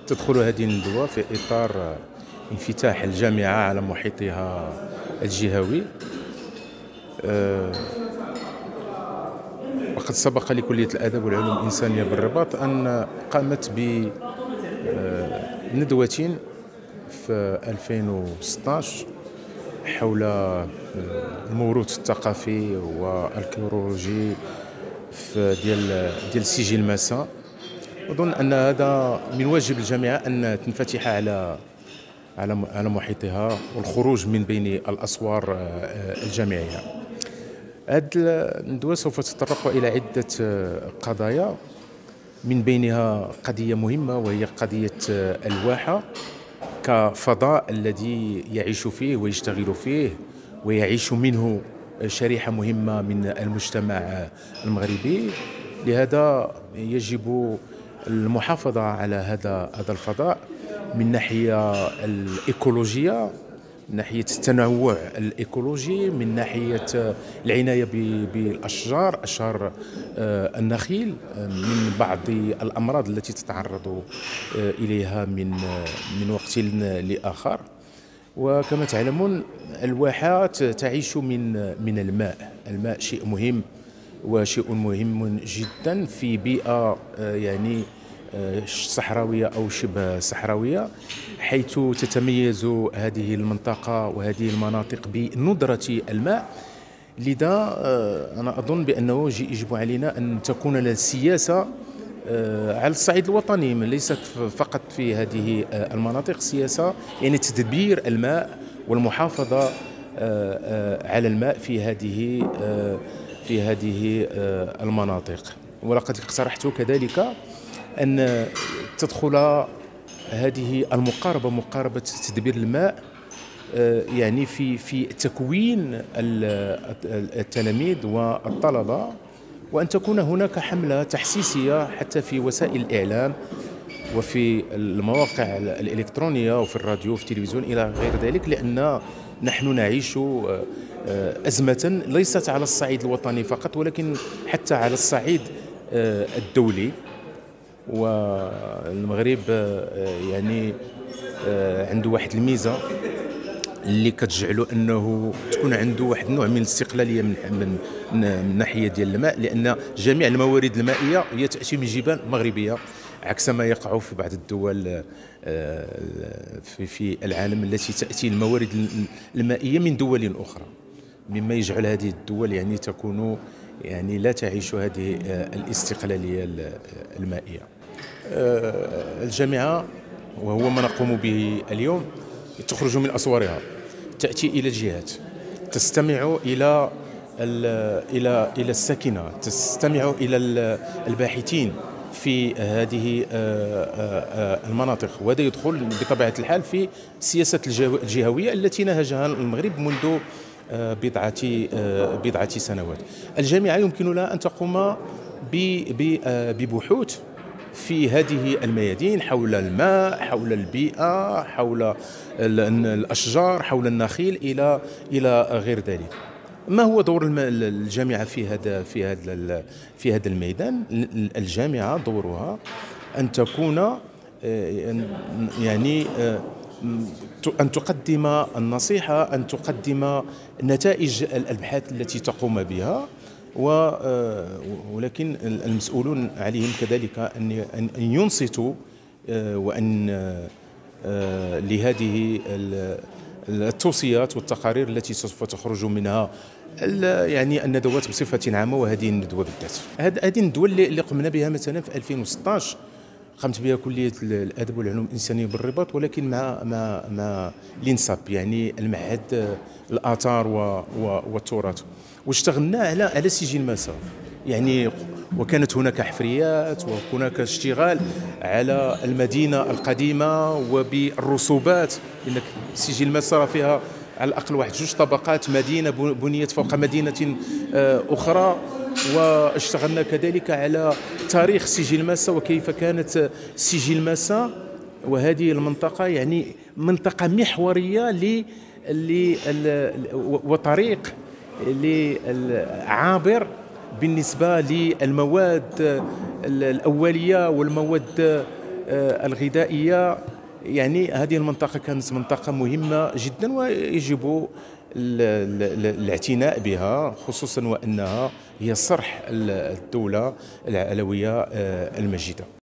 تدخل هذه الندوة في إطار انفتاح الجامعة على محيطها الجهوي. وقد سبق لكلية الآداب والعلوم الإنسانية بالرباط أن قامت بندوة في 2016 حول الموروث الثقافي والكيولوجي ديال سجل ماسا. أظن أن هذا من واجب الجامعة أن تنفتح على محيطها والخروج من بين الأسوار الجامعية. هذه الندوة سوف تتطرق إلى عدة قضايا، من بينها قضية مهمة وهي قضية الواحة كفضاء الذي يعيش فيه ويشتغل فيه ويعيش منه شريحة مهمة من المجتمع المغربي. لهذا يجب المحافظة على هذا الفضاء من ناحية الإيكولوجية، من ناحية التنوع الإيكولوجي، من ناحية العناية بالأشجار، أشجار النخيل، من بعض الأمراض التي تتعرض إليها من وقت لآخر. وكما تعلمون الواحات تعيش من الماء شيء مهم وشيء مهم جدا في بيئة يعني صحراوية أو شبه صحراوية، حيث تتميز هذه المنطقة وهذه المناطق بندرة الماء. لذا أنا أظن بأنه يجب علينا أن تكون لنا سياسة على الصعيد الوطني، ليست فقط في هذه المناطق، سياسة يعني تدبير الماء والمحافظة على الماء في هذه المناطق. ولقد اقترحت كذلك أن تدخل هذه المقاربة، مقاربة تدبير الماء، يعني في تكوين التلاميذ والطلبة، وأن تكون هناك حملة تحسيسية حتى في وسائل الإعلام وفي المواقع الإلكترونية وفي الراديو وفي التلفزيون إلى غير ذلك، لأن نحن نعيش أزمة ليست على الصعيد الوطني فقط ولكن حتى على الصعيد الدولي. والمغرب يعني عنده واحد الميزة اللي كتجعله انه تكون عنده واحد النوع من الاستقلاليه من ناحيه ديال الماء، لان جميع الموارد المائيه هي تاتي من جبال مغربيه، عكس ما يقع في بعض الدول في العالم التي تاتي الموارد المائيه من دول اخرى، مما يجعل هذه الدول يعني تكون يعني لا تعيش هذه الاستقلاليه المائيه. الجامعه وهو ما نقوم به اليوم تخرج من أسوارها، تأتي إلى الجهات، تستمع إلى الساكنة، تستمع إلى الباحثين في هذه المناطق، وهذا يدخل بطبيعة الحال في السياسة الجهوية التي نهجها المغرب منذ بضعة سنوات. الجامعة يمكن لها أن تقوم ببحوث في هذه الميادين حول الماء، حول البيئة، حول الأشجار، حول النخيل إلى غير ذلك. ما هو دور الجامعة في هذا الميدان؟ الجامعة دورها أن تكون يعني أن تقدم النصيحة، أن تقدم نتائج الأبحاث التي تقوم بها، ولكن المسؤولون عليهم كذلك أن ينصتوا وأن لهذه التوصيات والتقارير التي سوف تخرج منها يعني الندوات بصفة عامة، وهذه الندوة بالذات. هذه الندوة اللي قمنا بها مثلا في 2016 قامت بها كلية الآداب والعلوم الإنسانية بالرباط، ولكن مع الإنساب يعني المعهد الآثار والتراث، واشتغلنا على سجل ماسا يعني، وكانت هناك حفريات وهناك اشتغال على المدينة القديمة وبالرسوبات، لأن سجل ماسا فيها على الأقل واحد 2 طبقات، مدينة بنيت فوق مدينة أخرى. واشتغلنا كذلك على تاريخ سجل ماسا وكيف كانت سجل ماسا وهذه المنطقة يعني منطقة محورية وطريق عابر بالنسبة للمواد الأولية والمواد الغذائية. يعني هذه المنطقة كانت منطقة مهمة جدا ويجب الاعتناء بها، خصوصا وأنها هي صرح الدولة العلوية المجيدة.